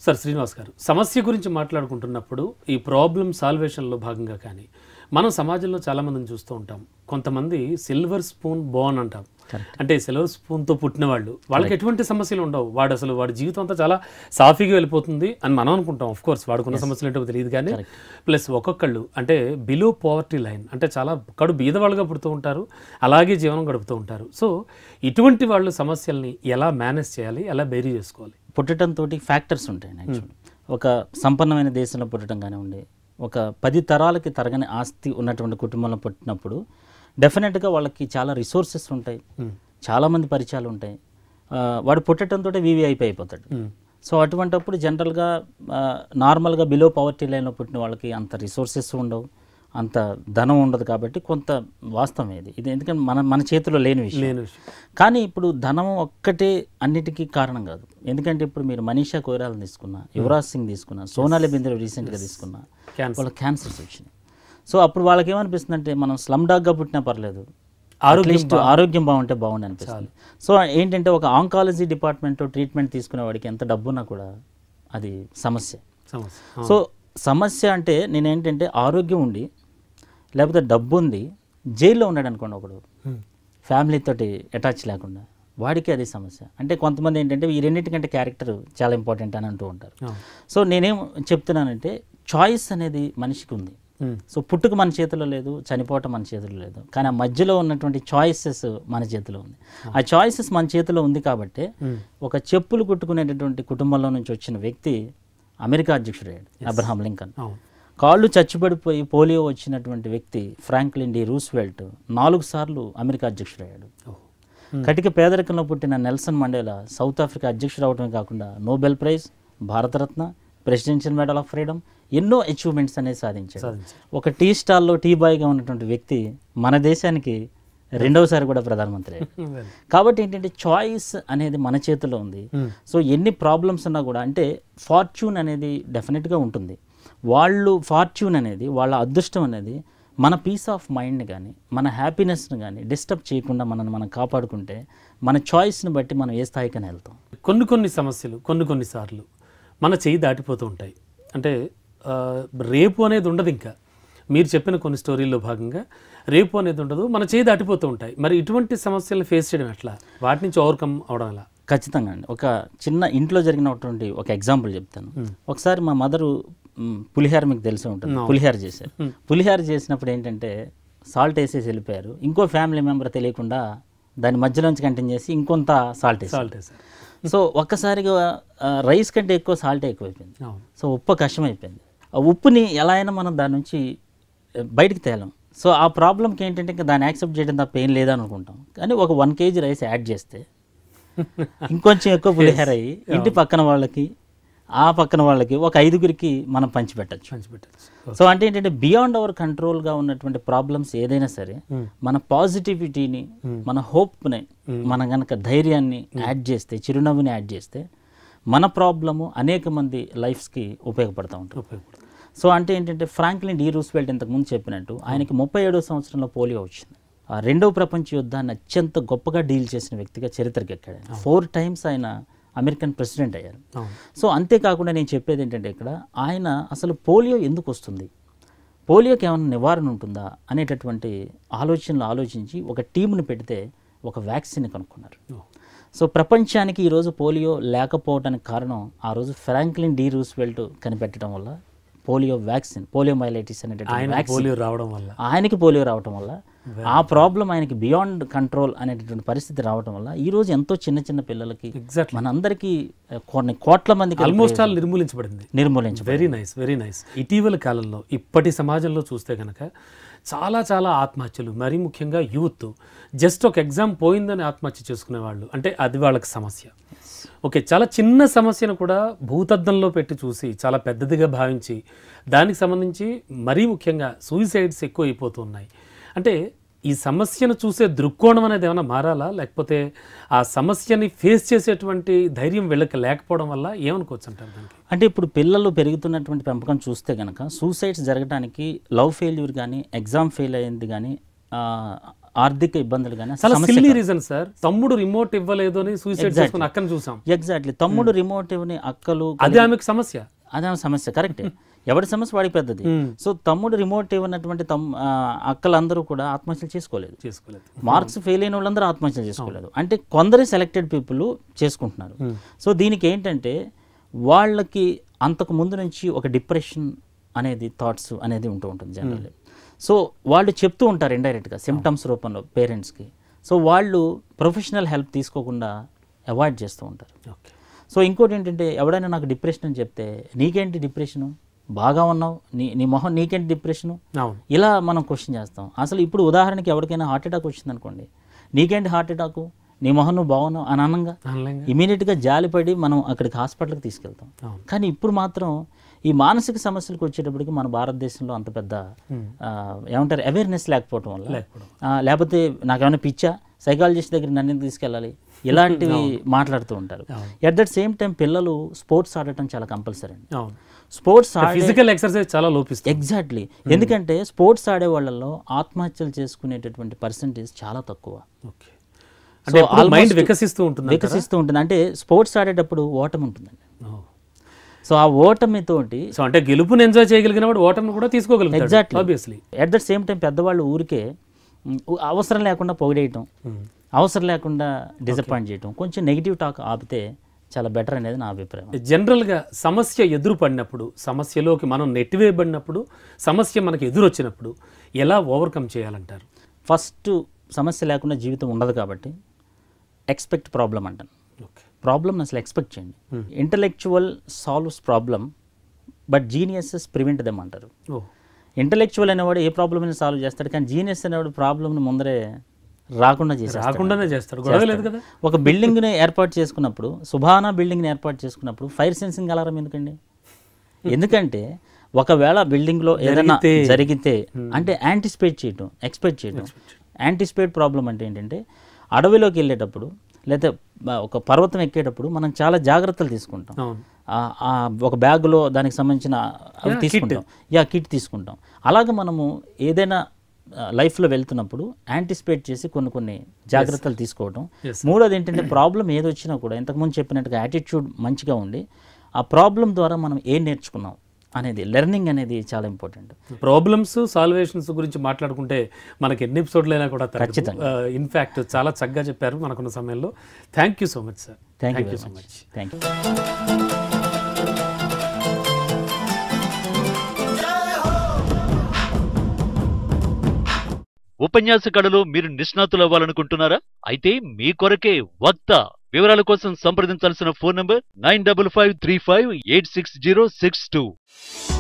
Sir Srinivas గారు, సమస్య గురించి మాట్లాడుకుంటున్నప్పుడు ఈ ప్రాబ్లమ్ సాల్వేషన్లో భాగంగా కానీ మనం సమాజంలో చాలామందిని చూస్తూ ఉంటాం. కొంతమంది సిల్వర్ స్పూన్ బోర్న్ అంటాం. అంటే సిల్వర్ స్పూన్తో పుట్టిన వాళ్ళకి ఎటువంటి సమస్యలు ఉండవు. వాడి జీవితం అంతా చాలా సాఫీగా వెళ్ళిపోతుంది అని మనం అనుకుంటాం. ఆఫ్ కోర్స్ వాడుకున్న సమస్యలు ఏంటో తెలియదు కానీ ప్లస్ ఒక్కొక్కళ్ళు అంటే బిలో పావర్టీ లైన్ అంటే చాలా కడు బీదవాళ్ళుగా పుడుతూ ఉంటారు, అలాగే జీవనం గడుపుతూ ఉంటారు. సో ఇటువంటి వాళ్ళు సమస్యల్ని ఎలా మేనేజ్ చేయాలి, ఎలా బేరీ చేసుకోవాలి? పుట్టడంతో ఫ్యాక్టర్స్ ఉంటాయి. యాక్చువల్లీ ఒక సంపన్నమైన దేశంలో పుట్టడం కానివ్వండి, ఒక 10 తరాలకి తరగని ఆస్తి ఉన్నటువంటి కుటుంబంలో పుట్టినప్పుడు డెఫినెట్గా వాళ్ళకి చాలా రిసోర్సెస్ ఉంటాయి, చాలామంది పరిచయాలు ఉంటాయి. వాడు పుట్టడంతో వీవీఐపీ అయిపోతాడు. సో అటువంటప్పుడు జనరల్గా నార్మల్గా బిలో పవర్టీ లైన్లో పుట్టిన వాళ్ళకి అంత రిసోర్సెస్ ఉండవు, అంత ధనం ఉండదు. కాబట్టి కొంత వాస్తవం ఇది ఎందుకంటే మన చేతిలో లేని విషయం. కానీ ఇప్పుడు ధనం ఒక్కటే అన్నిటికీ కారణం కాదు. ఎందుకంటే ఇప్పుడు మీరు మనీషా కొయిరాలను తీసుకున్నా, యువరాజ్ సింగ్ తీసుకున్నా, సోనాలి బింద్రే రీసెంట్గా తీసుకున్నా, వాళ్ళకి క్యాన్సర్స్ వచ్చినాయి. సో అప్పుడు వాళ్ళకి ఏమనిపిస్తుంది అంటే మనం స్లమ్ డాగ్గా పుట్టినా పర్లేదు, ఆరోగ్యం బాగుంటే బాగుండి అనిపిస్తుంది. సో ఏంటంటే ఒక ఆంకాలజీ డిపార్ట్మెంట్ ట్రీట్మెంట్ తీసుకునే వాడికి ఎంత డబ్బున్నా కూడా అది సమస్య. సో సమస్య అంటే నేనేంటంటే ఆరోగ్యం ఉండి లేకపోతే డబ్బు ఉంది జైల్లో ఉన్నాడు అనుకోండి, ఒకడు ఫ్యామిలీతోటి అటాచ్ లేకుండా, వాడికి అది సమస్య. అంటే కొంతమంది ఏంటంటే ఈ రెండింటికంటే క్యారెక్టర్ చాలా ఇంపార్టెంట్ అని అంటూ ఉంటారు. సో నేనేం చెప్తున్నానంటే చాయిస్ అనేది మనిషికి ఉంది. సో పుట్టుక మన చేతిలో లేదు, చనిపోవటం మన చేతిలో లేదు, కానీ ఆ మధ్యలో ఉన్నటువంటి చాయిసెస్ మన చేతిలో ఉంది. ఆ చాయిసెస్ మన చేతిలో ఉంది కాబట్టి ఒక చెప్పులు కుట్టుకునేటటువంటి కుటుంబంలో నుంచి వచ్చిన వ్యక్తి అమెరికా అధ్యక్షుడయ్యాడు, అబ్రహాం లింకన్. కాళ్ళు చచ్చిపడిపోయి పోలియో వచ్చినటువంటి వ్యక్తి ఫ్రాంక్లిన్ డి రూస్వెల్ట్ 4 సార్లు అమెరికా అధ్యక్షుడయ్యాడు. కటిక పేదరికంలో పుట్టిన నెల్సన్ మండేలా సౌత్ ఆఫ్రికా అధ్యక్షుడు అవడమే కాకుండా Nobel prize, Bharat Ratna, presidential medal of freedom, ఎన్నో అచీవ్మెంట్స్ అనేది సాధించాడు. ఒక టీ స్టాల్లో టీ బాయ్గా ఉన్నటువంటి వ్యక్తి మన దేశానికి 2వసారి కూడా ప్రధానమంత్రి అయ్యాడు. కాబట్టి ఏంటంటే చాయిస్ అనేది మన చేతిలో ఉంది. సో ఎన్ని ప్రాబ్లమ్స్ ఉన్నా కూడా అంటే ఫార్చ్యూన్ అనేది డెఫినెట్గా ఉంటుంది. వాళ్ళు ఫార్చ్యూన్ అనేది వాళ్ళ అదృష్టం అనేది మన పీస్ ఆఫ్ మైండ్ని కానీ మన హ్యాపీనెస్ని కానీ డిస్టర్బ్ చేయకుండా మనం కాపాడుకుంటే మన చాయిస్ని బట్టి మనం ఏ స్థాయికైనా వెళ్తాం. కొన్ని సమస్యలు కొన్నిసార్లు మన చేయి దాటిపోతూ ఉంటాయి. అంటే రేపు అనేది ఉండదు. ఇంకా మీరు చెప్పిన కొన్ని స్టోరీల్లో భాగంగా రేపు అనేది ఉండదు, మన చేయి దాటిపోతూ ఉంటాయి. మరి ఇటువంటి సమస్యలను ఫేస్ చేయడం ఎట్లా, వాటి నుంచి ఓవర్కమ్ అవడం ఎలా? ఖచ్చితంగా అండి. ఒక చిన్న ఇంట్లో జరిగినటువంటి ఒక ఎగ్జాంపుల్ చెప్తాను. ఒకసారి మా మదరు పులిహార, మీకు తెలిసి ఉంటుంది, పులిహార చేశారు. పులిహార చేసినప్పుడు ఏంటంటే సాల్ట్ వేసేసి వెళ్ళిపోయారు. ఇంకో ఫ్యామిలీ మెంబర్ తెలియకుండా దాని మధ్యలోంచి కంటిన్యూ చేసి ఇంకొంత సాల్ట్ వేసారు. సో ఒక్కసారిగా రైస్ కంటే ఎక్కువ సాల్ట్ ఎక్కువైపోయింది. సో ఉప్పు కష్టమైపోయింది. ఆ ఉప్పుని ఎలా అయినా మనం దాని నుంచి బయటికి తేలాం. సో ఆ ప్రాబ్లంకి ఏంటంటే ఇంకా దాన్ని యాక్సెప్ట్ చేయడం తప్ప ఏం లేదనుకుంటాం. కానీ ఒక 1 kg రైస్ యాడ్ చేస్తే ఇంకొంచెం ఎక్కువ పులిహోర అయ్యి ఇంటి పక్కన వాళ్ళకి ఆ పక్కన వాళ్ళకి ఒక 5గురికి మనం పంచిపెట్టచ్చు. సో అంటే ఏంటంటే బియాండ్ అవర్ కంట్రోల్గా ఉన్నటువంటి ప్రాబ్లమ్స్ ఏదైనా సరే మన పాజిటివిటీని, మన హోప్ని, మన కనుక ధైర్యాన్ని యాడ్ చేస్తే, చిరునవ్వుని యాడ్ చేస్తే మన ప్రాబ్లము అనేక మంది లైఫ్స్కి ఉపయోగపడుతూ ఉంటుంది. సో అంటే ఏంటంటే ఫ్రాంక్లిన్ డి రూస్వెల్ట్ ఇంతకుముందు చెప్పినట్టు ఆయనకి 37వ సంవత్సరంలో పోలియో వచ్చింది. 2వ ప్రపంచ యుద్ధాన్ని అత్యంత గొప్పగా డీల్ చేసిన వ్యక్తిగా చరిత్రకి ఎక్కాడు. 4 times ఆయన అమెరికన్ ప్రెసిడెంట్ అయ్యారు. సో అంతేకాకుండా నేను చెప్పేది ఏంటంటే ఇక్కడ ఆయన అసలు పోలియో ఎందుకు వస్తుంది, పోలియోకి ఏమైనా నివారణ ఉంటుందా అనేటటువంటి ఆలోచించి ఒక టీంని పెడితే ఒక వ్యాక్సిన్ కనుక్కున్నారు. సో ప్రపంచానికి ఈరోజు పోలియో లేకపోవడానికి కారణం ఆ రోజు ఫ్రాంక్లిన్ డి రూస్వెల్ట్ కనిపెట్టడం వల్ల పోలియో వ్యాక్సిన్, పోలియోమైలైటిస్ అనేటువంటి ఆయనకి పోలియో రావడం వల్ల ఆ ప్రాబ్లం ఆయనకి బియాండ్ కంట్రోల్ అనేటటువంటి పరిస్థితి రావడం వల్ల ఈరోజు ఎంతో చిన్న పిల్లలకి మనందరికీ కొన్ని కోట్ల మందికి ఆల్మోస్ట్ ఆల్ నిర్మూలించబడింది. Very nice. ఇటీవల కాలంలో ఇప్పటి సమాజంలో చూస్తే కనుక చాలా ఆత్మహత్యలు, మరీ ముఖ్యంగా యూత్ జస్ట్ ఒక ఎగ్జామ్ పోయిందని ఆత్మహత్య చేసుకునే వాళ్ళు, అంటే అది వాళ్ళకి సమస్య. ఓకే, చాలా చిన్న సమస్యను కూడా భూతద్దంలో పెట్టి చూసి చాలా పెద్దదిగా భావించి దానికి సంబంధించి మరీ ముఖ్యంగా సూసైడ్స్ ఎక్కువ అయిపోతూ ఉన్నాయి. అంటే ఈ సమస్యను చూసే దృక్కోణం అనేది ఏమైనా మారాలా, లేకపోతే ఆ సమస్యని ఫేస్ చేసేటువంటి ధైర్యం వీళ్ళకి లేకపోవడం వల్ల ఏమనుకోవచ్చు అంటారు దానికి? అంటే ఇప్పుడు పిల్లలు పెరుగుతున్నటువంటి పెంపకం చూస్తే కనుక సూసైడ్స్ జరగడానికి లవ్ ఫెయిల్యూర్ కానీ, ఎగ్జామ్ ఫెయిల్ అయ్యింది కానీ, ఆర్థిక ఇబ్బందులు కానీ చాలా సిల్లీ రీజన్ సార్. తమ్ముడు రిమోట్ ఇవ్వలేదు అని సూసైడ్ చేసుకుని అక్కని చూసాం. ఎగ్జాక్ట్లీ, తమ్ముడు రిమోట్ ఇవ్వని అక్కలు, అదే ఆమెకు సమస్య. అదే సమస్య, కరెక్టే. ఎవరి సమస్య వాడికి పెద్దది. సో తమ్ముడు రిమోట్ ఇవ్వనటువంటి అక్కలందరూ కూడా ఆత్మహత్యలు చేసుకోలేదు. మార్క్స్ ఫెయిల్ అయిన వాళ్ళందరూ ఆత్మహత్యలు చేసుకోలేదు. అంటే కొందరు సెలెక్టెడ్ పీపుల్ చేసుకుంటున్నారు. సో దీనికి ఏంటంటే వాళ్ళకి అంతకు ముందు నుంచి ఒక డిప్రెషన్ అనేది థాట్స్ అనేది ఉంటూ ఉంటుంది జనరల్లీ. సో వాళ్ళు చెప్తూ ఉంటారు ఇండైరెక్ట్గా సిమ్టమ్స్ రూపంలో పేరెంట్స్కి. సో వాళ్ళు ప్రొఫెషనల్ హెల్ప్ తీసుకోకుండా అవాయిడ్ చేస్తూ ఉంటారు. సో ఇంకోటి ఏంటంటే ఎవడైనా నాకు డిప్రెషన్ అని చెప్తే, నీకేంటి డిప్రెషను, బాగా ఉన్నావు, నీ మొహం నీకేంటి డిప్రెషను, ఇలా మనం క్వశ్చన్ చేస్తాం. అసలు ఇప్పుడు ఉదాహరణకి ఎవరికైనా హార్ట్ అటాక్ వచ్చింది అనుకోండి, నీకేంటి హార్ట్ అటాకు, నీ మొహం నువ్వు బాగున్నావు అని అనంగా ఇమీడియట్గా జాలిపడి మనం అక్కడికి హాస్పిటల్కి తీసుకెళ్తాం. కానీ ఇప్పుడు మాత్రం ఈ మానసిక సమస్యలకు వచ్చేటప్పటికి మన భారతదేశంలో అంత పెద్ద ఏమంటారు అవేర్నెస్ లేకపోవటం వల్ల, లేకపోతే నాకేమైనా పిచ్చా, సైకాలజిస్ట్ దగ్గర నన్ను తీసుకెళ్ళాలి, ఇలాంటివి మాట్లాడుతూ ఉంటారు. ఎట్ దట్ సేమ్ టైం పిల్లలు స్పోర్ట్స్ ఆడటం చాలా కంపల్సరీ అండి. స్పోర్ట్స్ ఫిజికల్ ఎక్సర్సైజ్ చాలా లోపిస్తుంది. ఎగ్జాక్ట్లీ, ఎందుకంటే స్పోర్ట్స్ ఆడే వాళ్ళలో ఆత్మహత్యలు చేసుకునేటటువంటి పర్సెంటేజ్ చాలా తక్కువ. మైండ్ వికసిస్తూ ఉంటుంది. అంటే స్పోర్ట్స్ ఆడేటప్పుడు ఓటమి ఉంటుందండి. సో ఆ ఓటమితోటి, సో అంటే గెలుపుని ఎంజాయ్ చేయగలిగినప్పుడు ఓటమిని కూడా తీసుకోగలుగుతారు. Exactly, obviously. At that same time పెద్దవాళ్ళు ఊరికే అవసరం లేకుండా పొగిడేయటం, అవసరం లేకుండా డిసప్పాయింట్ చేయటం, కొంచెం నెగిటివ్ టాక్ ఆపితే చాలా బెటర్ అనేది నా అభిప్రాయం. జనరల్గా సమస్య ఎదురుపడినప్పుడు, సమస్యలోకి మనం నెట్టివేయబడినప్పుడు, సమస్య మనకు ఎదురొచ్చినప్పుడు ఎలా ఓవర్కమ్ చేయాలంటారు? ఫస్ట్, సమస్య లేకుండా జీవితం ఉండదు కాబట్టి ఎక్స్పెక్ట్ ప్రాబ్లం అంటాను. ప్రాబ్లం అసలు ఎక్స్పెక్ట్ చేయండి. Intellectual solves problem, but geniuses prevent them అంటారు. ఇంటలెక్చువల్ అనేవాడు ఏ ప్రాబ్లమ్ అయినా సాల్వ్ చేస్తాడు, కానీ జీనియస్ అనేవాడు ప్రాబ్లమ్ని ముందరే రాకుండానే చేస్తాడు. ఒక బిల్డింగ్ని ఏర్పాటు చేసుకున్నప్పుడు, సుభానా బిల్డింగ్ని ఏర్పాటు చేసుకున్నప్పుడు ఫైర్ సెన్సింగ్ అలారం ఎందుకండి? ఎందుకంటే ఒకవేళ బిల్డింగ్లో ఏదైనా జరిగితే అంటే యాంటిసిపేట్ చేయటం, ఎక్స్పెక్ట్ చేయటం. యాంటిసిపేట్ ప్రాబ్లం అంటే ఏంటంటే అడవిలోకి వెళ్ళేటప్పుడు లేదా ఒక పర్వతం ఎక్కేటప్పుడు మనం చాలా జాగ్రత్తలు తీసుకుంటాం. ఒక బ్యాగ్లో దానికి సంబంధించిన అవి తీసుకుంటాం, కిట్ తీసుకుంటాం. అలాగే మనము ఏదైనా లైఫ్లో వెళ్తున్నప్పుడు యాంటిసిపేట్ చేసి కొన్ని జాగ్రత్తలు తీసుకోవటం. మూడోది ఏంటంటే ప్రాబ్లం ఏదొచ్చినా కూడా ఇంతకుముందు చెప్పినట్టుగా యాటిట్యూడ్ మంచిగా ఉండి ఆ ప్రాబ్లం ద్వారా మనం ఏం నేర్చుకున్నాం అనేది, లెర్నింగ్ అనేది చాలా ఇంపార్టెంట్. ప్రాబ్లమ్స్ సాల్వేషన్స్ గురించి మాట్లాడుకుంటే మనకి ఎన్ని ఎపిసోడ్లు అయినా కూడా ఖచ్చితంగా. ఇన్ఫ్యాక్ట్ చాలా చక్కగా చెప్పారు మనకున్న సమయంలో. Thank you so much sir. Thank you so much. Thank you. ఉపన్యాస కళలో మీరు నిష్ణాతులు అవ్వాలనుకుంటున్నారా? అయితే మీ కొరకే వక్త. వివరాల కోసం సంప్రదించాల్సిన ఫోన్ నంబర్ 9553586062.